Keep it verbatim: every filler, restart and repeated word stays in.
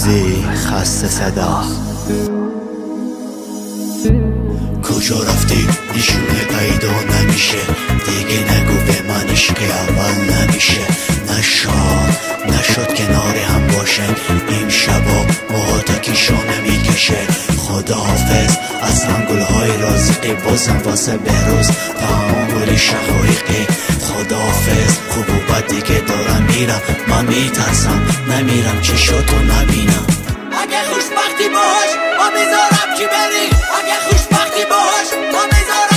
عزیزی خسته صدا. کجا رفتی نشونه پیدا نمیشه، دیگه نگو به من عشق اول نمیشه. نشاد نشد کنار هم باشه، این شبا موهاتکی شانه میکشه. خداحافظ از هم گلهای رازقی، بازم واسه بهروز تعامل شقایقی. خداحافظ خوب و بد دیگه دارم میرم، من میترسم نمیرم چشاتو نبینم. اگه خوشبختی باش ما میذارم که بری، اگه خوشبختی باش ما میذارم